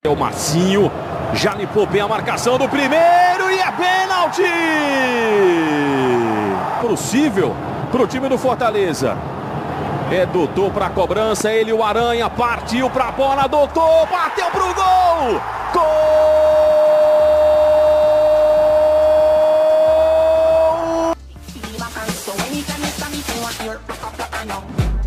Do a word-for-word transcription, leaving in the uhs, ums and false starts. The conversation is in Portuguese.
O Marcinho já limpou bem a marcação do primeiro e é pênalti! Possível para o time do Fortaleza. É doutor para a cobrança, ele o Aranha partiu para a bola, doutor, bateu para o gol! Gol!